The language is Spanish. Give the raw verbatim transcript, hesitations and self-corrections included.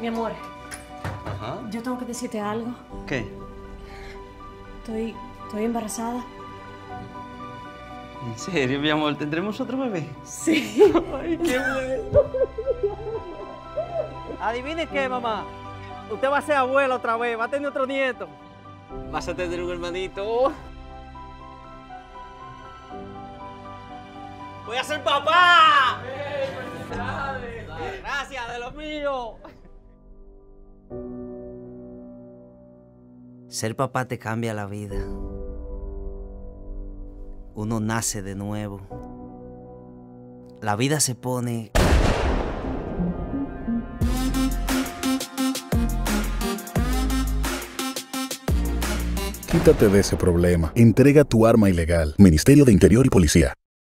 Mi amor. Ajá. Yo tengo que decirte algo. ¿Qué? Estoy... estoy embarazada. ¿En serio, mi amor? ¿Tendremos otro bebé? Sí. Ay, qué bueno. Adivine qué, mamá. Usted va a ser abuela otra vez, va a tener otro nieto. Vas a tener un hermanito. ¡Voy a ser papá! ¡Gracias, de lo mío! Ser papá te cambia la vida. Uno nace de nuevo. La vida se pone... Quítate de ese problema. Entrega tu arma ilegal. Ministerio de Interior y Policía.